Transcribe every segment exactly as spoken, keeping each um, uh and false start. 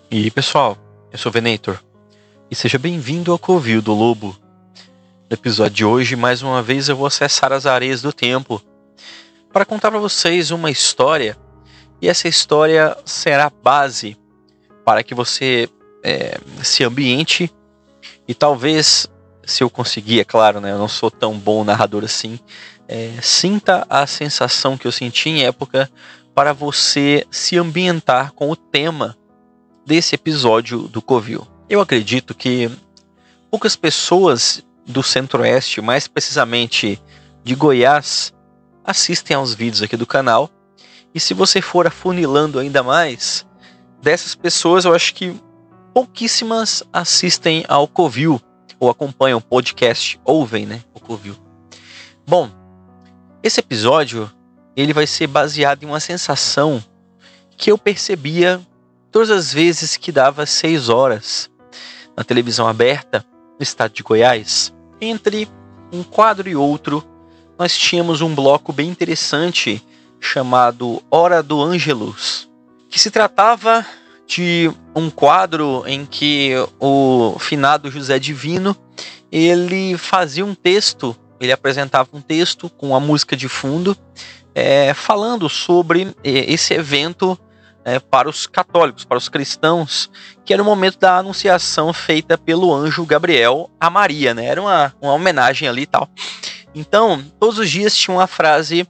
E aí, pessoal, eu sou o Venator e seja bem-vindo ao Covil do Lobo. No episódio de hoje, mais uma vez eu vou acessar as areias do tempo para contar para vocês uma história, e essa história será a base para que você é, se ambiente e talvez, se eu conseguir, é claro, né, eu não sou tão bom narrador assim, é, sinta a sensação que eu senti em época para você se ambientar com o tema desse episódio do Covil. Eu acredito que poucas pessoas do Centro-Oeste, mais precisamente de Goiás, assistem aos vídeos aqui do canal. E se você for afunilando ainda mais, dessas pessoas eu acho que pouquíssimas assistem ao Covil, ou acompanham o podcast, ouvem, né, o Covil. Bom, esse episódio ele vai ser baseado em uma sensação que eu percebia todas as vezes que dava seis horas na televisão aberta no estado de Goiás. Entre um quadro e outro, nós tínhamos um bloco bem interessante chamado Hora do Ângelus, que se tratava de um quadro em que o finado José Divino ele fazia um texto, ele apresentava um texto com a música de fundo, é, falando sobre esse evento É, para os católicos, para os cristãos, que era o momento da anunciação feita pelo anjo Gabriel a Maria, né? Era uma, uma homenagem ali e tal. Então, todos os dias tinha uma frase,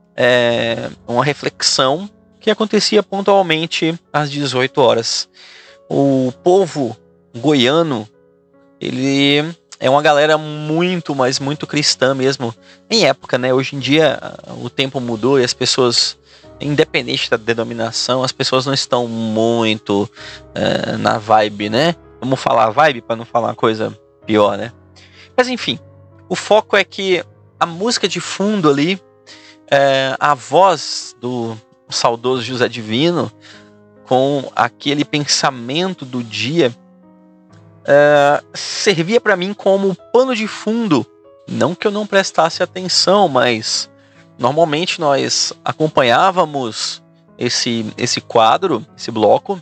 é, uma reflexão que acontecia pontualmente às dezoito horas. O povo goiano, ele é uma galera muito, mas muito cristã mesmo. Em época, né? Hoje em dia o tempo mudou e as pessoas, independente da denominação, as pessoas não estão muito uh, na vibe, né? Vamos falar vibe para não falar uma coisa pior, né? Mas enfim, o foco é que a música de fundo ali, uh, a voz do saudoso José Divino, com aquele pensamento do dia, uh, servia para mim como pano de fundo. Não que eu não prestasse atenção, mas normalmente nós acompanhávamos esse, esse quadro, esse bloco,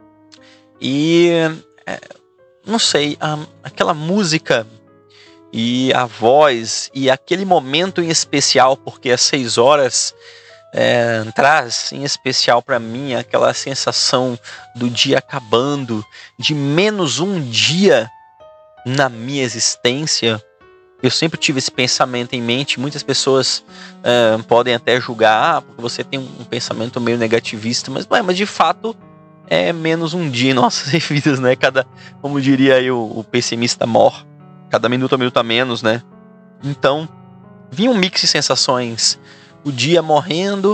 e é, não sei, a, aquela música e a voz e aquele momento em especial, porque às seis horas é, traz em especial para mim aquela sensação do dia acabando, de menos um dia na minha existência. Eu sempre tive esse pensamento em mente. Muitas pessoas uh, podem até julgar, ah, porque você tem um pensamento meio negativista, mas, ué, mas de fato é menos um dia em nossas vidas, né? Cada, como diria aí o, o pessimista mor, cada minuto a minuto a menos, né? Então, vinha um mix de sensações. O dia morrendo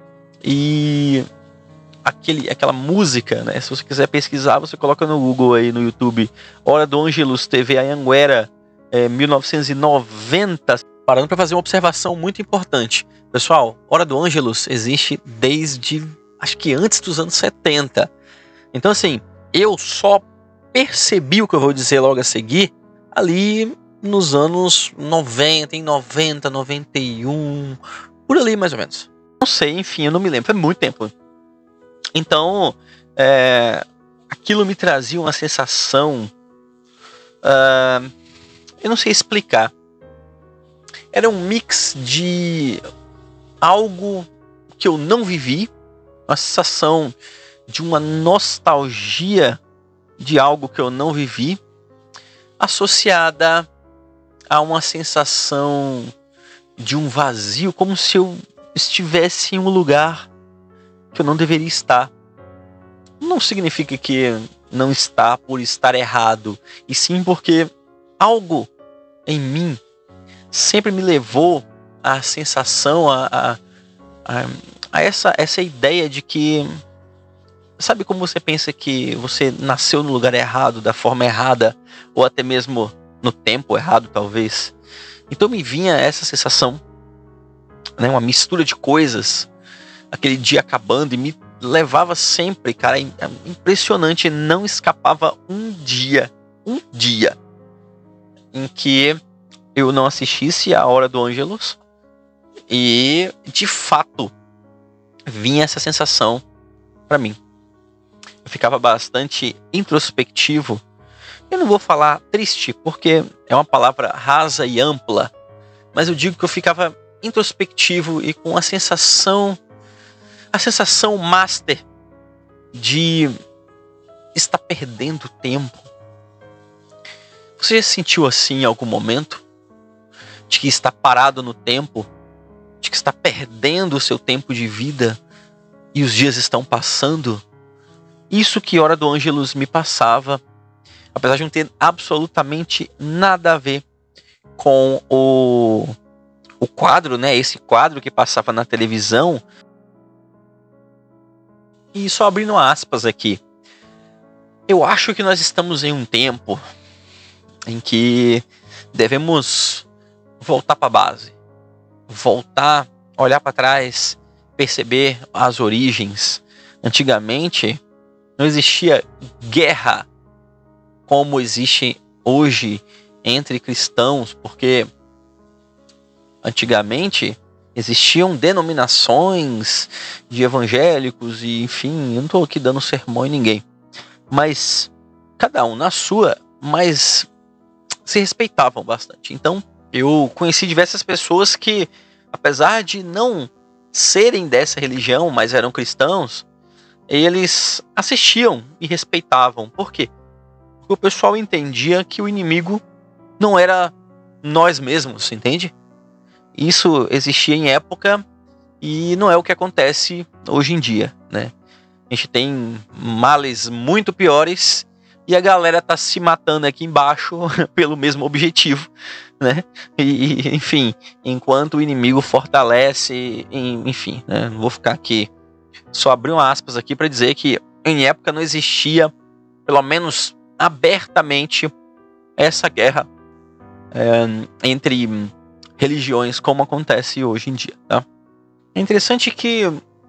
e aquele, aquela música, né? Se você quiser pesquisar, você coloca no Google aí, no YouTube, Hora do Ângelus, T V Anhanguera, É, mil novecentos e noventa, parando para fazer uma observação muito importante. Pessoal, Hora do Ângelus existe desde, acho que antes dos anos setenta. Então assim, eu só percebi o que eu vou dizer logo a seguir ali nos anos noventa, em noventa, noventa e um, por ali mais ou menos. Não sei, enfim, eu não me lembro, foi muito tempo. Então, é, aquilo me trazia uma sensação... Uh, Eu não sei explicar. Era um mix de algo que eu não vivi, uma sensação de uma nostalgia de algo que eu não vivi, associada a uma sensação de um vazio, como se eu estivesse em um lugar que eu não deveria estar. Não significa que não está por estar errado, e sim porque algo em mim sempre me levou à sensação, a, a, a, a essa, essa ideia de que, sabe como você pensa que você nasceu no lugar errado, da forma errada, ou até mesmo no tempo errado, talvez? Então me vinha essa sensação, né, uma mistura de coisas, aquele dia acabando, e me levava sempre, cara, impressionante, não escapava um dia, um dia, em que eu não assistisse a Hora do Ângelus e, de fato, vinha essa sensação para mim. eu ficava bastante introspectivo. Eu não vou falar triste, porque é uma palavra rasa e ampla, mas eu digo que eu ficava introspectivo e com a sensação, a sensação master de estar perdendo tempo. Você já se sentiu assim em algum momento? De que está parado no tempo? De que está perdendo o seu tempo de vida e os dias estão passando? Isso que Hora do Ângelus me passava, apesar de não ter absolutamente nada a ver com o, o quadro, né? Esse quadro que passava na televisão. E só abrindo aspas aqui. Eu acho que nós estamos em um tempo em que devemos voltar para a base. Voltar, olhar para trás, perceber as origens. Antigamente não existia guerra como existe hoje entre cristãos, porque antigamente existiam denominações de evangélicos e, enfim, eu não estou aqui dando sermão em ninguém, mas cada um na sua, mas se respeitavam bastante. Então eu conheci diversas pessoas que, apesar de não serem dessa religião, mas eram cristãos, eles assistiam e respeitavam. Por quê? Porque o pessoal entendia que o inimigo não era nós mesmos, entende? Isso existia em época e não é o que acontece hoje em dia, né? A gente tem males muito piores e a galera tá se matando aqui embaixo pelo mesmo objetivo, né? E, enfim, enquanto o inimigo fortalece, enfim, né? Não vou ficar aqui, só abrir uma aspas aqui para dizer que em época não existia, pelo menos abertamente, essa guerra é, entre religiões como acontece hoje em dia, tá? É interessante que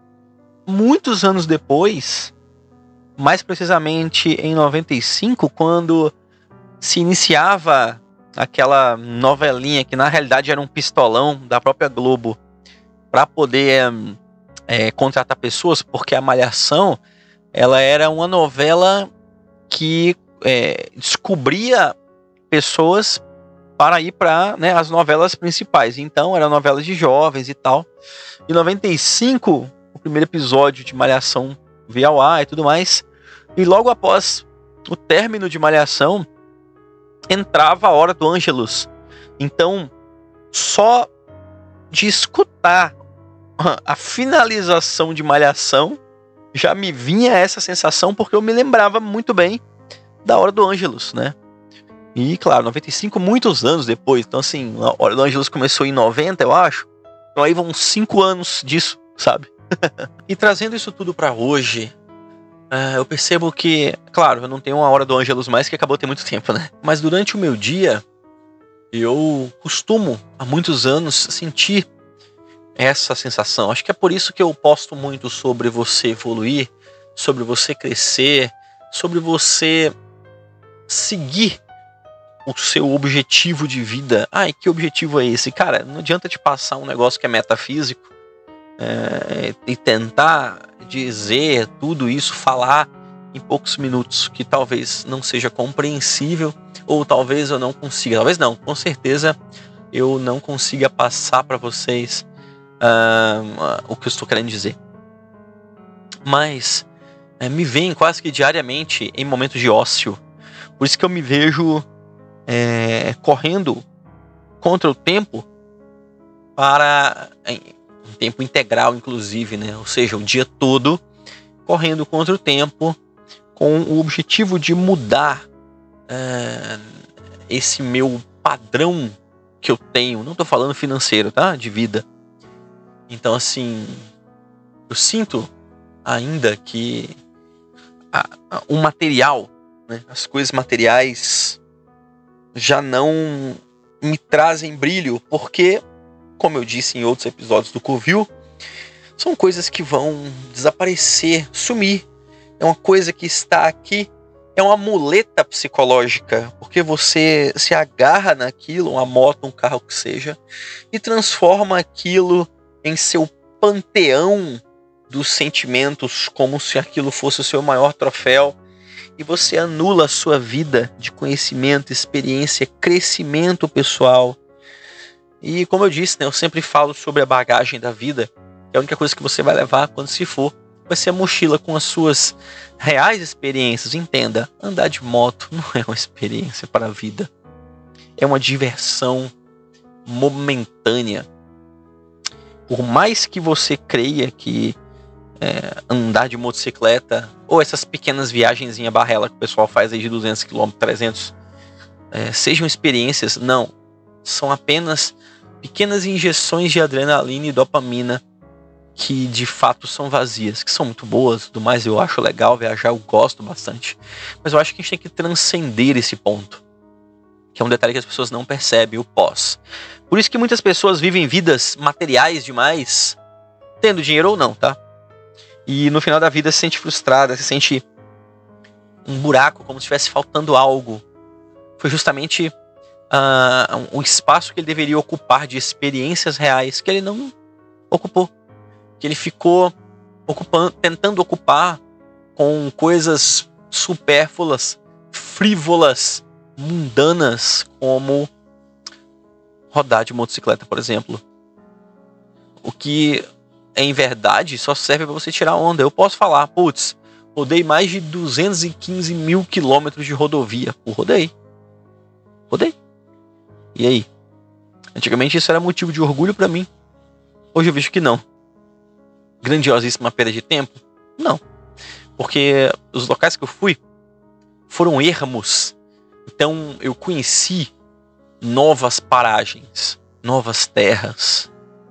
muitos anos depois, mais precisamente em noventa e cinco, quando se iniciava aquela novelinha que na realidade era um pistolão da própria Globo para poder é, contratar pessoas, porque a Malhação ela era uma novela que é, descobria pessoas para ir para, né, as novelas principais. Então eram novelas de jovens e tal. Em noventa e cinco, o primeiro episódio de Malhação veio ao ar e tudo mais. E logo após o término de Malhação, entrava a Hora do Ângelus. Então, só de escutar a finalização de Malhação, já me vinha essa sensação, porque eu me lembrava muito bem da Hora do Ângelus, né? E, claro, noventa e cinco, muitos anos depois. Então, assim, a Hora do Ângelus começou em noventa, eu acho. Então aí vão cinco anos disso, sabe? E trazendo isso tudo pra hoje, uh, eu percebo que, claro, eu não tenho uma Hora do Ângelus mais, que acabou tem muito tempo, né? Mas durante o meu dia, eu costumo, há muitos anos, sentir essa sensação. Acho que é por isso que eu posto muito sobre você evoluir, sobre você crescer, sobre você seguir o seu objetivo de vida. Ai, que objetivo é esse? Cara, não adianta te passar um negócio que é metafísico é, e tentar dizer tudo isso, falar em poucos minutos, que talvez não seja compreensível, ou talvez eu não consiga, talvez não, com certeza eu não consiga passar para vocês uh, uh, o que eu estou querendo dizer. Mas é, me vem quase que diariamente em momentos de ócio. Por isso que eu me vejo É, correndo contra o tempo, para um tempo integral, inclusive, né? Ou seja, o dia todo correndo contra o tempo, com o objetivo de mudar é, esse meu padrão que eu tenho. Não estou falando financeiro, tá? De vida. Então, assim, eu sinto ainda que a, a, o material, né? As coisas materiais já não me trazem brilho, porque, como eu disse em outros episódios do Covil, são coisas que vão desaparecer, sumir. É uma coisa que está aqui, é uma muleta psicológica, porque você se agarra naquilo, uma moto, um carro que seja, e transforma aquilo em seu panteão dos sentimentos como se aquilo fosse o seu maior troféu e você anula a sua vida de conhecimento, experiência, crescimento pessoal. E como eu disse, né, eu sempre falo sobre a bagagem da vida, que a única coisa que você vai levar quando se for vai ser a mochila com as suas reais experiências. Entenda, andar de moto não é uma experiência para a vida. É uma diversão momentânea. Por mais que você creia que é, andar de motocicleta ou essas pequenas viagens em barrela que o pessoal faz aí de duzentos quilômetros, trezentos, é, sejam experiências, não. São apenas pequenas injeções de adrenalina e dopamina que de fato são vazias, que são muito boas, tudo mais. Eu acho legal viajar, eu gosto bastante, mas eu acho que a gente tem que transcender esse ponto, que é um detalhe que as pessoas não percebem, o pós. Por isso que muitas pessoas vivem vidas materiais demais, tendo dinheiro ou não, tá? E no final da vida se sente frustrada, se sente um buraco, como se estivesse faltando algo. Foi justamente uh, um espaço que ele deveria ocupar de experiências reais que ele não ocupou. Que ele ficou ocupando, tentando ocupar com coisas supérfluas, frívolas, mundanas, como rodar de motocicleta, por exemplo. O que, em verdade, só serve para você tirar onda. Eu posso falar, putz, rodei mais de duzentos e quinze mil quilômetros de rodovia. Pô, rodei. Rodei. E aí? Antigamente isso era motivo de orgulho para mim. Hoje eu vejo que não. Grandiosíssima perda de tempo? Não. Porque os locais que eu fui foram ermos. Então eu conheci novas paragens, novas terras.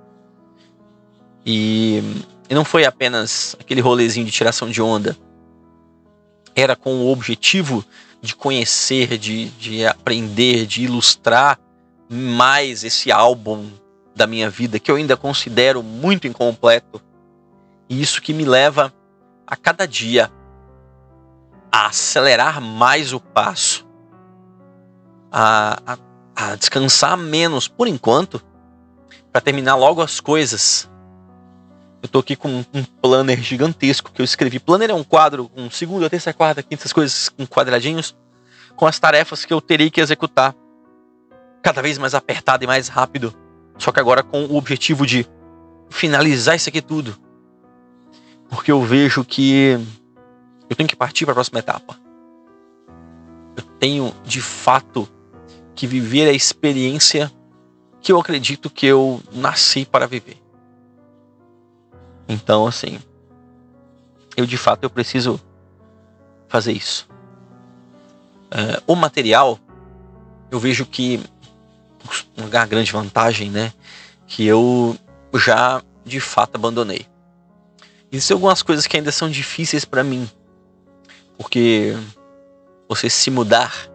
E, e não foi apenas aquele rolezinho de tiração de onda. Era com o objetivo de conhecer, de, de aprender, de ilustrar mais esse álbum da minha vida, que eu ainda considero muito incompleto. E isso que me leva a cada dia a acelerar mais o passo, a, a, a descansar menos por enquanto, para terminar logo as coisas. Eu tô aqui com um, um planner gigantesco que eu escrevi. Planner é um quadro com segunda, terça, quarta, quinta, essas coisas com quadradinhos, com as tarefas que eu terei que executar cada vez mais apertado e mais rápido. Só que agora com o objetivo de finalizar isso aqui tudo. Porque eu vejo que eu tenho que partir para a próxima etapa. Eu tenho, de fato, que viver a experiência que eu acredito que eu nasci para viver. Então, assim, eu, de fato, eu preciso fazer isso. É, o material, eu vejo que uma grande vantagem, né, que eu já, de fato, abandonei. Existem algumas coisas que ainda são difíceis para mim, porque você se mudar,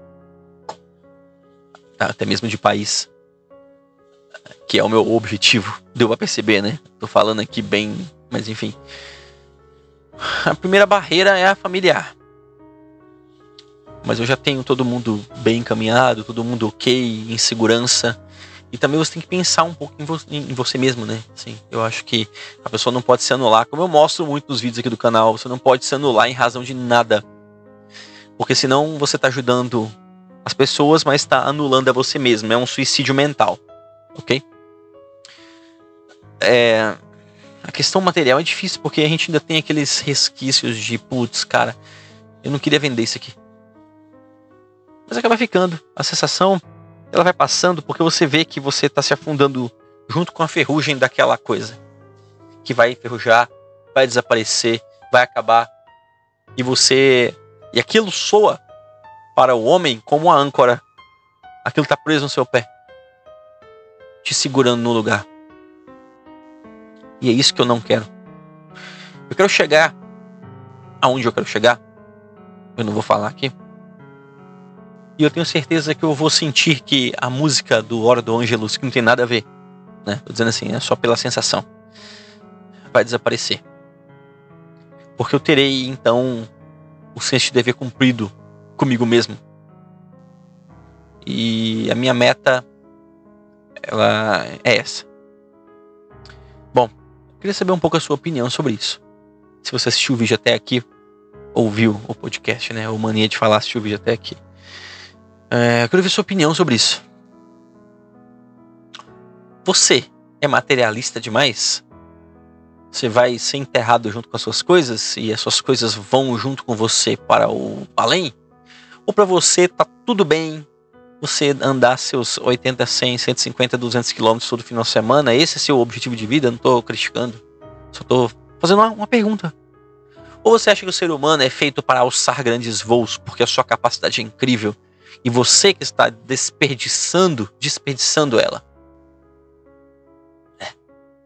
até mesmo de país, que é o meu objetivo, deu pra perceber, né? Tô falando aqui bem, mas enfim. A primeira barreira é a familiar. Mas eu já tenho todo mundo bem encaminhado, todo mundo ok, em segurança. E também você tem que pensar um pouco em, vo em você mesmo, né? Assim, eu acho que a pessoa não pode se anular. Como eu mostro muito nos vídeos aqui do canal, você não pode se anular em razão de nada. Porque senão você tá ajudando as pessoas, mas tá anulando a você mesmo. É um suicídio mental. Ok? É... A questão material é difícil, porque a gente ainda tem aqueles resquícios de, putz, cara, eu não queria vender isso aqui. Mas acaba ficando. A sensação, ela vai passando porque você vê que você está se afundando junto com a ferrugem daquela coisa. Que vai enferrujar, vai desaparecer, vai acabar. E você... E aquilo soa para o homem como uma âncora. Aquilo está preso no seu pé, te segurando no lugar. E é isso que eu não quero. Eu quero chegar aonde eu quero chegar. Eu não vou falar aqui. E eu tenho certeza que eu vou sentir que a música do Hora do Ângelus, que não tem nada a ver, né? Tô dizendo assim, é só pela sensação, vai desaparecer. Porque eu terei, então, o senso de dever cumprido comigo mesmo. E a minha meta, ela é essa. Bom, eu queria saber um pouco a sua opinião sobre isso. Se você assistiu o vídeo até aqui, ouviu o podcast, né? Ou mania de falar, assistiu o vídeo até aqui. É, eu quero ver sua opinião sobre isso. Você é materialista demais? Você vai ser enterrado junto com as suas coisas e as suas coisas vão junto com você para o além? Ou para você tá tudo bem você andar seus oitenta, cem, cento e cinquenta, duzentos quilômetros todo final de semana? Esse é seu objetivo de vida? Eu não tô criticando. Só tô fazendo uma, uma pergunta. Ou você acha que o ser humano é feito para alçar grandes voos porque a sua capacidade é incrível e você que está desperdiçando, desperdiçando ela? É.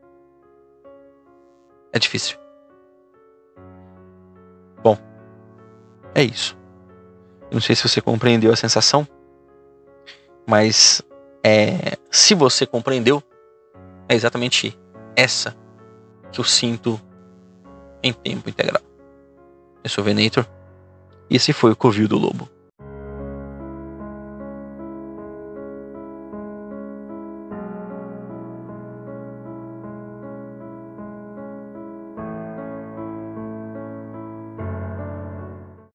É difícil. Bom, é isso. Eu não sei se você compreendeu a sensação, mas é, se você compreendeu, é exatamente essa que eu sinto em tempo integral. Eu sou o Venator e esse foi o Covil do Lobo.